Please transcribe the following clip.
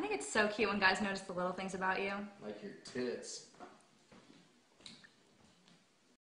think it's so cute when guys notice the little things about you. Like your tits.